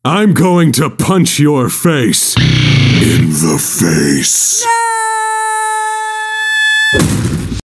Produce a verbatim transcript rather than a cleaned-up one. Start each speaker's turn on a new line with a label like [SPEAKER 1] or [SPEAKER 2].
[SPEAKER 1] I'm going to punch your face. In the face.
[SPEAKER 2] No!